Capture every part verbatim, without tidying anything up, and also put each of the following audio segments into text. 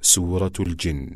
سورة الجن.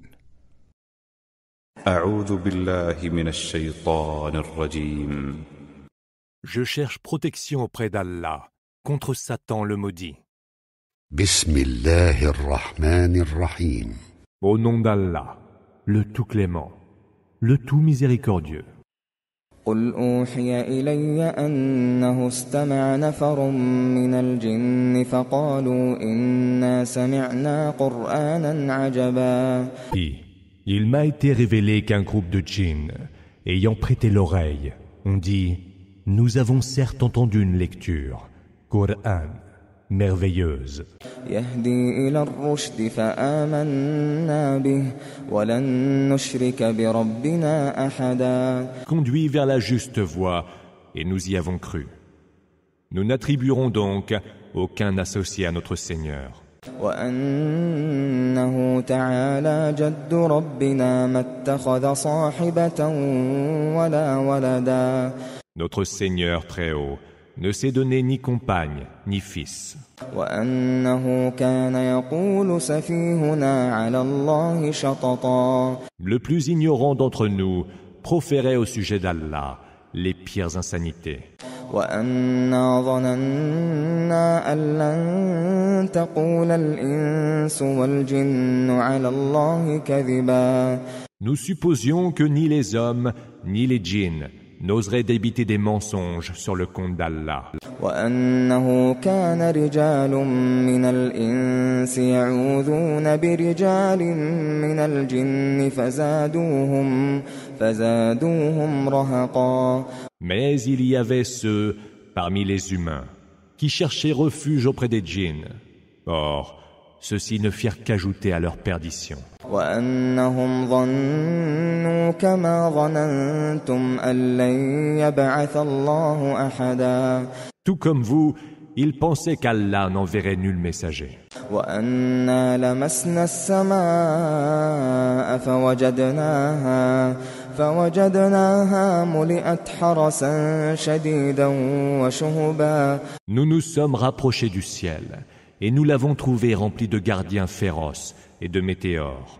أعوذ بالله من الشيطان الرجيم. Je cherche protection auprès d'Allah contre Satan le maudit. بسم الله الرحمن الرحيم. Au nom d'Allah, le tout clément, le tout miséricordieux. قل أوحي إلي أنه استمع نفر من الجن فقالوا إنا سمعنا قرآنا عجبا. Il m'a été révélé qu'un groupe de djinns, ayant prêté l'oreille, ont dit: nous avons certes entendu une lecture, Coran, merveilleuse. يهدي إلى الرشد فآمنا به ولن نشرك بربنا أحدا. Conduit vers la juste voie, et nous y avons cru. Nous n'attribuerons donc aucun associé à notre Seigneur. وأنه تعالى جد ربنا ما اتخذ صاحبة ولا ولدا. Notre Seigneur très haut ne s'est donné ni compagne ni fils. وأنه كان يقول سفيهنا على الله شططا. Le plus ignorant d'entre nous proférait au sujet d'Allah les pires insanités. وأنا ظننا أن لن تقول الإنس والجن على الله كذبا. Nous supposions que ni les hommes ni les djinns n'oseraient débiter des mensonges sur le compte d'Allah. وأنه كان رجال من الإنس يعوذون برجال من الجن فزادوهم فزادوهم رهقا. Mais il y avait ceux parmi les humains qui cherchaient refuge auprès des djinns. Or, ceux-ci ne firent qu'ajouter à leur perdition. وأنهم ظنوا كما ظننتم أن لن يبعث الله أحدا. Tout comme vous, ils pensaient qu'Allah n'enverrait nul messager. وأنا لمسنا السماء فوجدناها فوجدناها ملئت حرسا شديدا وشهبا. Nous nous sommes rapprochés du ciel et nous l'avons trouvé rempli de gardiens féroces et de météores.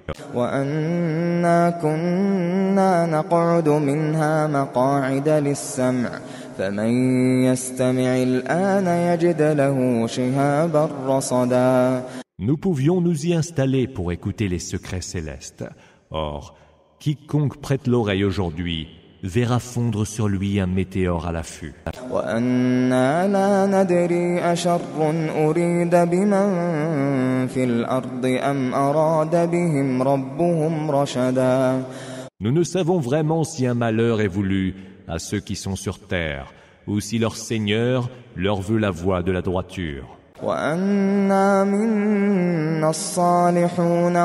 وأنا كنا نقعد منها مقاعد للسمع فمن يستمع الآن يجد له شهابا رصدا. Nous pouvions nous y installer pour écouter les secrets célestes. Or, quiconque prête l'oreille aujourd'hui verra fondre sur lui un météore à l'affût. وأنا لا ندري أشر أريد بمن في الأرض أم أراد بهم ربهم رشدا. Nous ne savons vraiment si un malheur est voulu à ceux qui sont sur terre, ou si leur Seigneur leur veut la voie de la droiture. وأنا منا الصالحون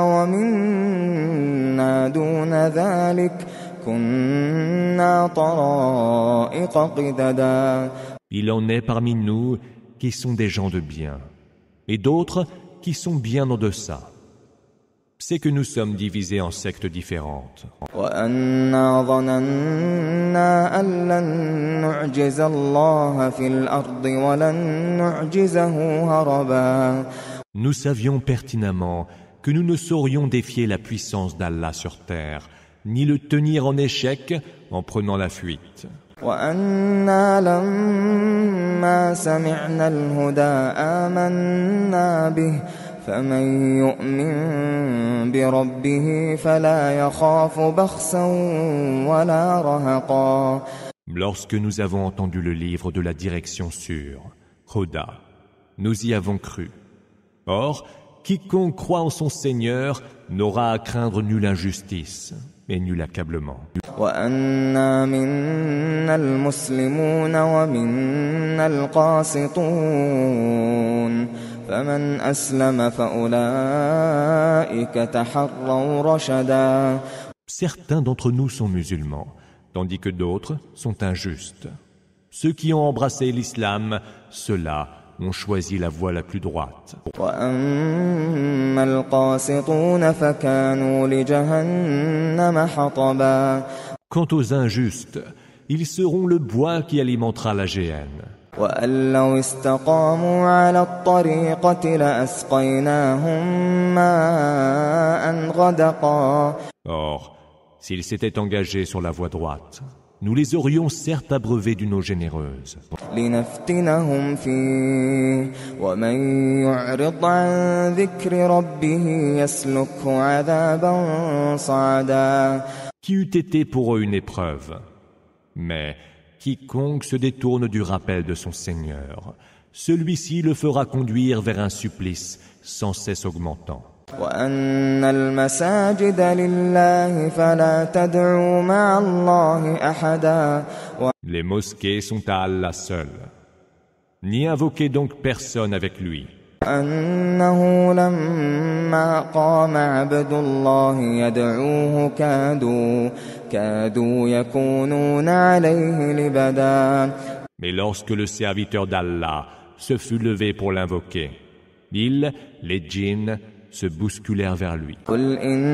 ومنا دون ذلك كنا طرائق قددا. Il en est parmi nous qui sont des gens de bien, et d'autres qui sont bien en deçà. C'est que nous sommes divisés en sectes différentes. وأنا ظننا أن لن نعجز الله في الأرض ولن نعجزه هربا. Nous savions pertinemment que nous ne saurions défier la puissance d'Allah sur terre, ni le tenir en échec en prenant la fuite. وأنا لما سمعنا الهدى آمنا به فمن يؤمن بربه فلا يخاف بخسا ولا رهقا. Lorsque nous avons entendu le livre de la direction sûre, Huda, nous y avons cru. Or, quiconque croit en son Seigneur n'aura à craindre nulle injustice et nul accablement. وأنا منا المسلمون ومنا القاسطون فمن أسلم فأولئك تحروا رشدا. Certains d'entre nous sont musulmans, tandis que d'autres sont injustes. Ceux qui ont embrassé l'islam, ceux-là ont choisi la voie la plus droite. وأما القاسطون فكانوا لجهنم حطبا. Quant aux injustes, ils seront le bois qui alimentera la géhenne. وأن لو استقاموا على الطريقة لأسقيناهم ماء غدقا. Or, s'ils s'étaient engagés sur la voie droite, nous les aurions certes abreuvés d'une eau généreuse. لنفتنهم فيه ومن يعرض عن ذكر ربه يسلكه عذابا صعدا. Qui eût été pour eux une épreuve. Mais quiconque se détourne du rappel de son Seigneur, celui-ci le fera conduire vers un supplice sans cesse augmentant. وأن المساجد لله فلا تدعوا مع الله أحدا. Les mosquées sont à Allah seul. N'y invoquez donc personne avec lui. أنه لما قام عبد الله يدعوه كادوا كادوا يكونون عليه لبدا. Mais lorsque le serviteur d'Allah se fut levé pour l'invoquer, ils, les djinns, se bousculèrent vers lui. قل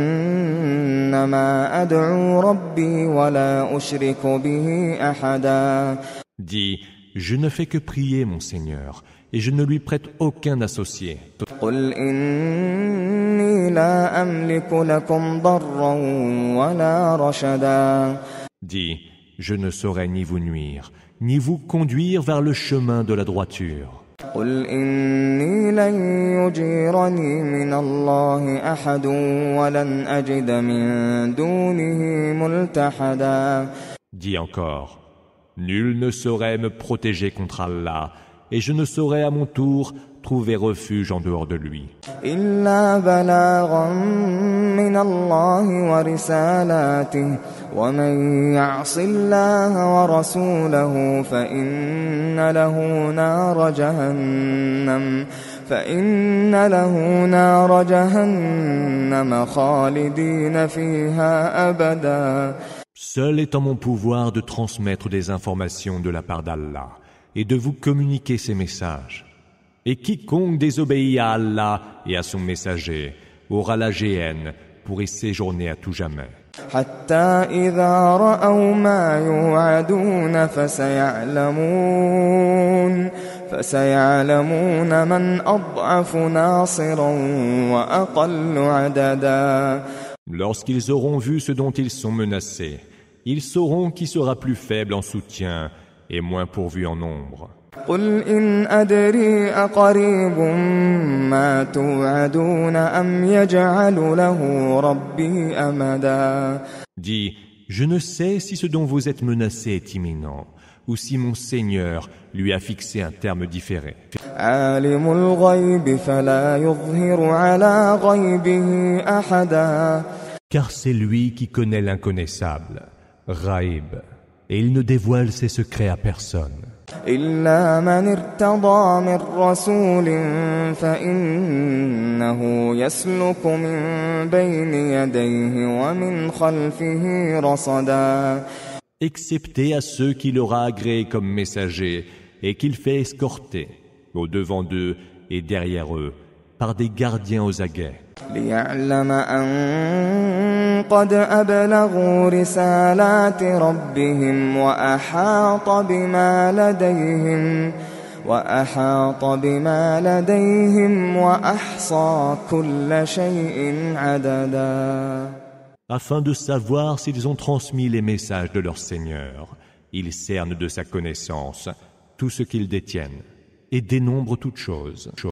إنما أدعو ربي ولا أشرك به أحدا. Dis, je ne fais que prier mon Seigneur, et je ne lui prête aucun associé. قل إني لا أملك لكم ضرا ولا رشدا. Dis, je ne saurais ni vous nuire, ni vous conduire vers le chemin de la droiture. قل إني لن يجيرني من الله أحد ولن أجد من دونه ملتحدا. Dis encore, nul ne saurait me protéger contre Allah, et je ne saurais à mon tour trouver refuge en dehors de lui. إلا بلاغا من الله ورسالاته ومن يعص الله ورسوله فإن له نار جهنم فإن له نار جهنم خالدين فيها أبدا. Seul est en mon pouvoir de transmettre des informations de la part d'Allah et de vous communiquer ses messages. Et quiconque désobéit à Allah et à son messager aura la géhenne pour y séjourner à tout jamais. حتى إذا رأوا ما يوعدون فسيعلمون فسيعلمون من أضعف ناصرا وأقل عددا. Lorsqu'ils auront vu ce dont ils sont menacés, ils sauront qui sera plus faible en soutien et moins pourvu en nombre. قل إن أدري أقريب ما توعدون أم يجعل له ربي أمدا. Dis, je ne sais si ce dont vous êtes menacé est imminent, ou si mon Seigneur lui a fixé un terme différé. عالم الغيب فلا يظهر على غيبه أحدا. Car c'est lui qui connaît l'inconnaissable, Ghaib, et il ne dévoile ses secrets à personne. إلا من ارتضى من رسول فإنه يسلك من بين يديه ومن خلفه رصدا. Excepté à ceux qu'il aura agréés comme messagers et qu'il fait escorter, au devant d'eux et derrière eux, par des gardiens aux aguets. ليعلم أن قد أبلغوا رسالات ربهم وأحاط بما لديهم وأحاط بما لديهم وأحصى كل شيء عددا. Afin de savoir s'ils ont transmis les messages de leur Seigneur, ils cernent de sa connaissance tout ce qu'ils détiennent et dénombrent toutes choses.